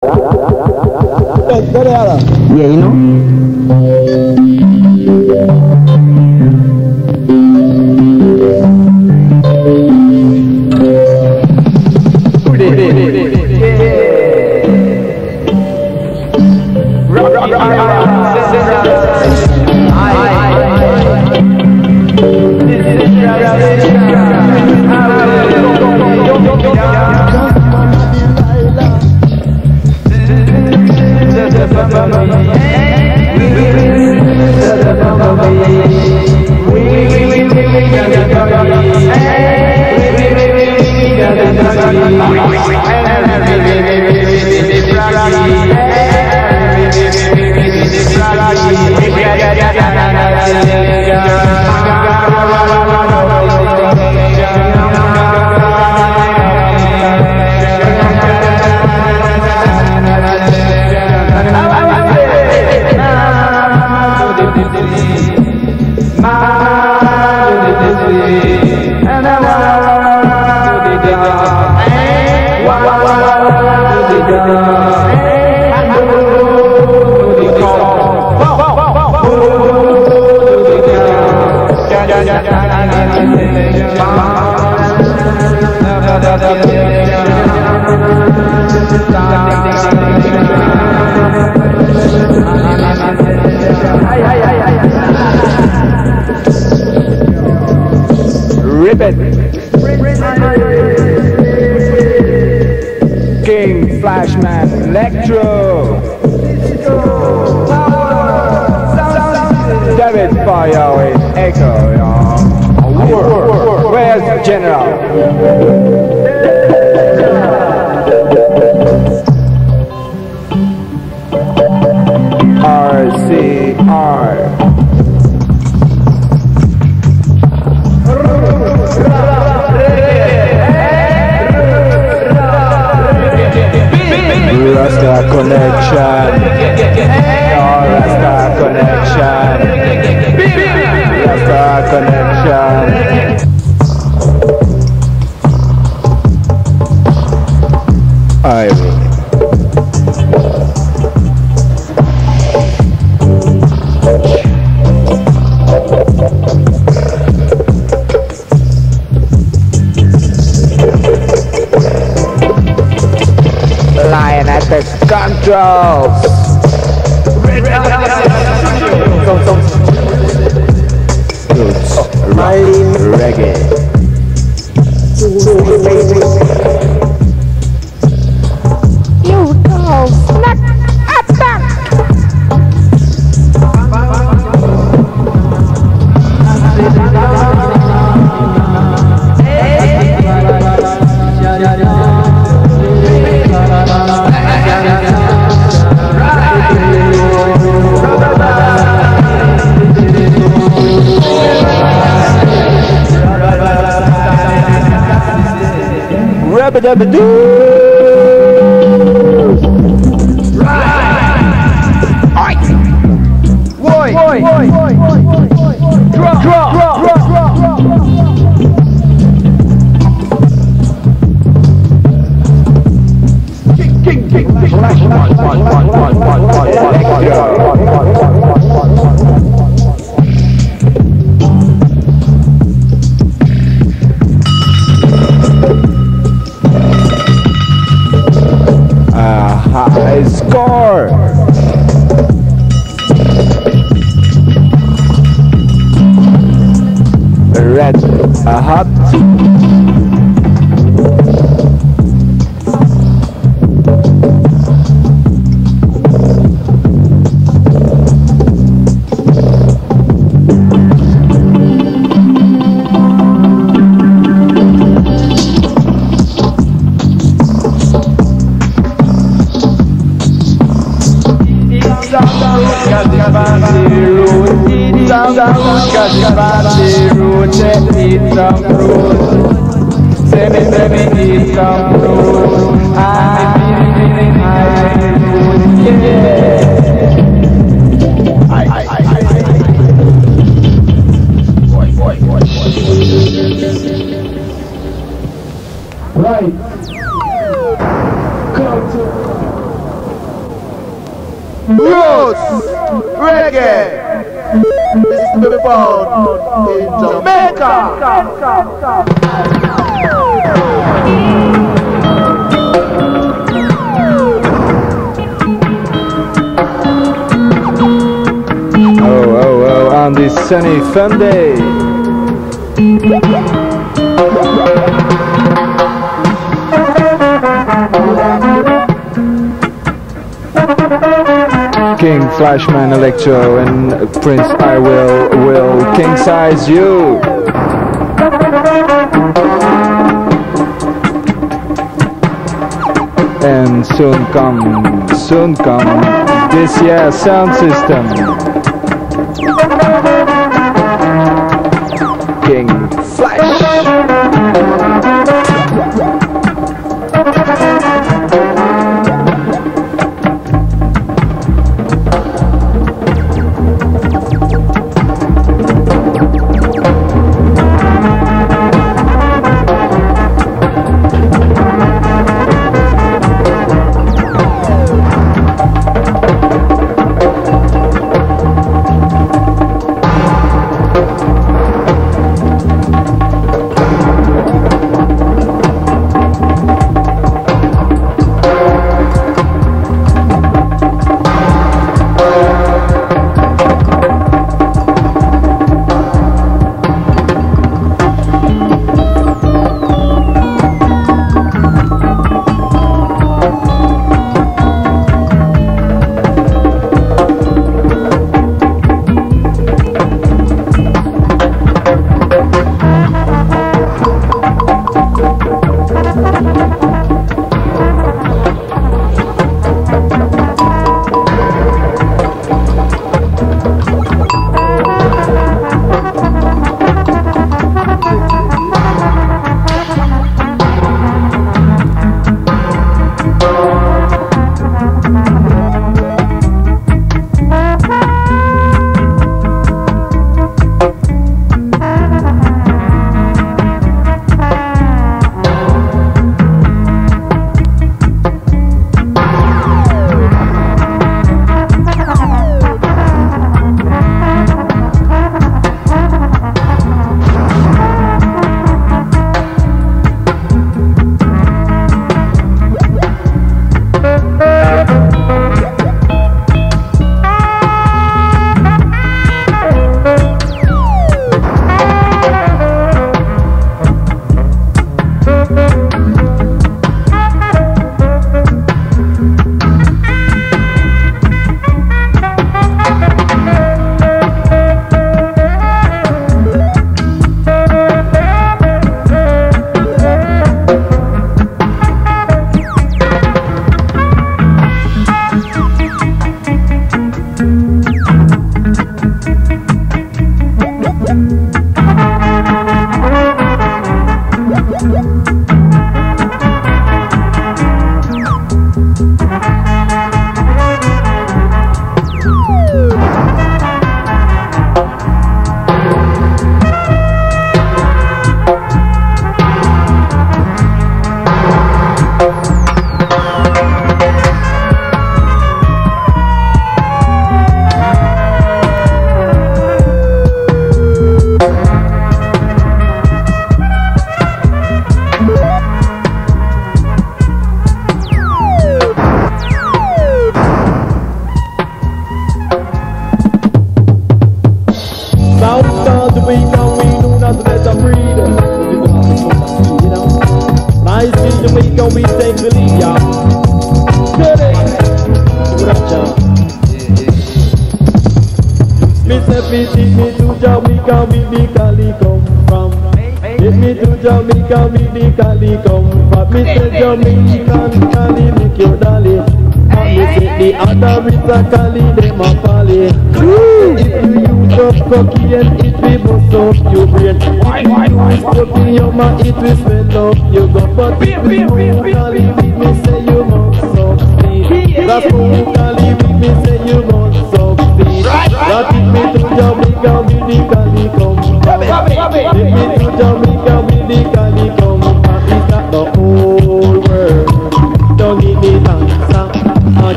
Yeah, you know. King Flashman Electro. David Fire with Echo. Where's the General? RCR. Rasta connection. Rasta connection. Rasta connection. Lion at the controls. Roots, rock, reggae. You go snack attack. Rabba-dabba-doo! Right! Boy! Drop! High score! Red, a hot. Right. Come to Roots, reggae, this is the found in Jamaica. Oh, on this sunny fun day. King Flashman Electro and Prince I will king size you. And soon come this year sound system. King Flash.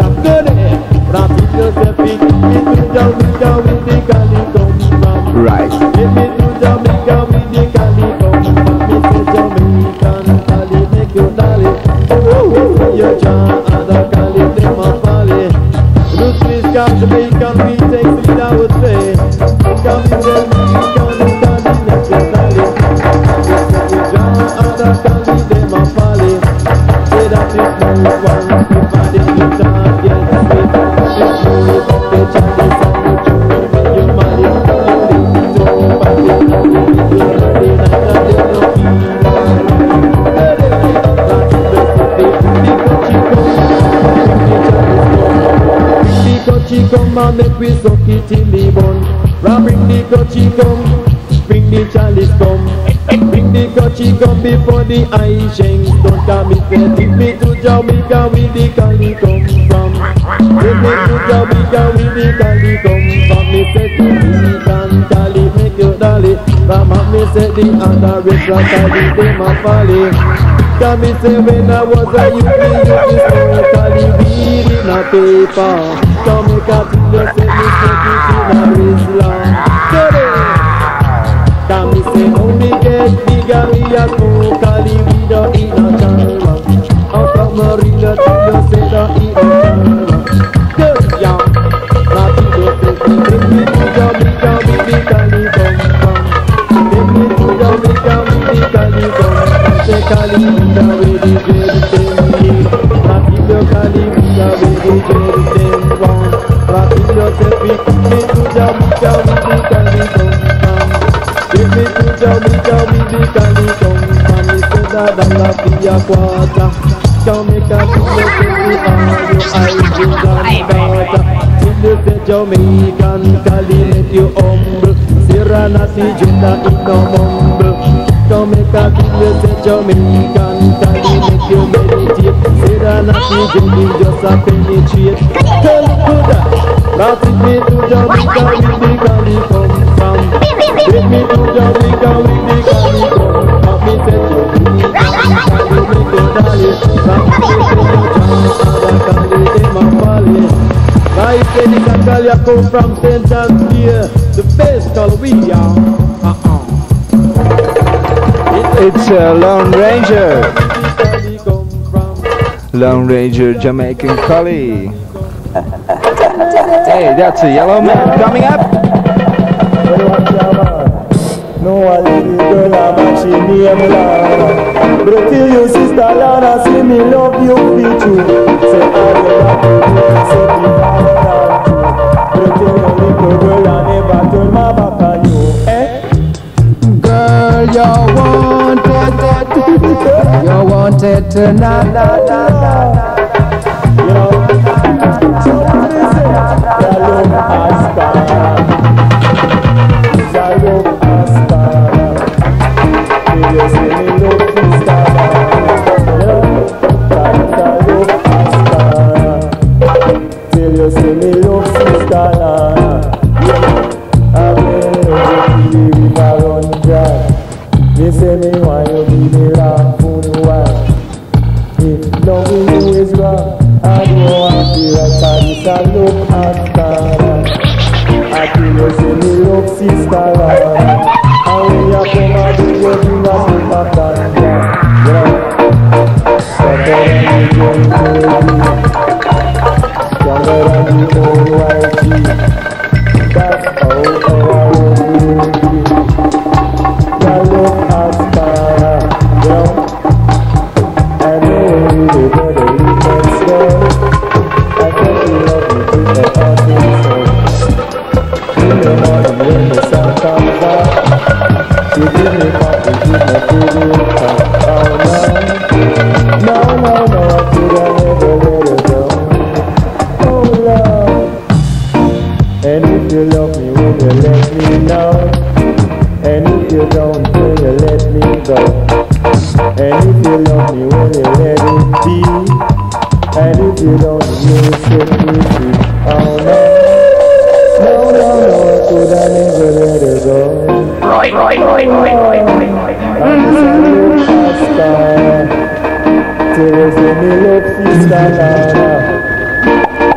Good day. Rap it yourself, pick me to Jamaica with the Cali come from. Right. Take me to Jamaica with the Cali come from. Me say Jamaican Cali make you dolly. Oh, your John and the Cali them a folly. Look, please come Jamaican, we take it, I would say. Come in Jamaican, Cali make you dolly. Your John and the Cali them a folly. Say that it's no one, everybody you can't get sweet. It's no one, the Chinese and the Jew, when you marry, you don't find it, you ready, like a little come and make we suck it in the bun. Bring the coachy come, bring the chalice come. Bring the coachy come before the eye shanks. Don't come me say, take me to Jamaica with the Cali come from. Take me to Jamaica with the Cali come from. Me say Jamaican Cali make you dolly. From me say the other race Cali them a folly. Come me say when I was a youth, me used to smoke Cali weed in a paper. Come make a feel you say me smoke it in a Islam. Come me say only get bigger, me a smoke Cali weed in a China. Out of Marina till you say that in a China. Good young, now till you say me take me to Jamaica with the Cali come from. Take me to Jamaica with the Cali come from. Say Cali weed with the dread thing. Now till you Cali weed with the dread thing. Rap it yourself, pick me to Jamaica with the Cali come from. Take me to Jamaica with the Cali come from. Me say that I love the quarter. Come make a feel you say me all you eyes in daughter. Till you say Jamaican Cali make you humble. Serenity Junda in no mumble. Come make a feel you say Jamaican Cali make you meditate. Serenity Junda just a penetrate. Tell to that. Now take me to Jamaica with the Cali come from. Take me to Jamaica with the Cali come from. Me say Jamaican Cali make you dolly. Now me say you John and the Cali them a folly. Now you say the Cali come from St. John's here, the best color we are. It's a Lone Ranger. Lone Ranger Jamaican Collie. Hey, that's a yellow man coming up. No one little girl, but she name Lana. But till you sister Lana, see me love you be true. Say all you got to do, say me not true. But till you little girl, I never turn my back on you. Girl, you wanted tonight. You know, somebody say, I love Aspara. I love Aspara. You say me love Aspara. I love Aspara. Till you say me love Aspara. I will the river run dry. They say me why you be me rock for the while. If loving you is wrong, I don't want to be right. I love Aspara. I feel you say me love sister Lana. And when you come and do your thing, I say back and down. Stronger than the young baby, stronger than the old white tea. That's how I want to be. I love Aspara, I know you got a little story. I thought you love me with the heart and soul. In the morning when the sun comes out, she give me coffee, give me food. Oh no, I could never let her go. Oh love, and if you love me, will you let me know? And if you don't, will you let me go? And if you love me, will you let it be? And if you don't, you will set me free. Oh no, I could never let her go. I just love Aspara. Till you say me love sister Lana.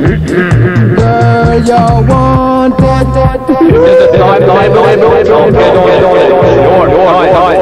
Girl, you're wanted.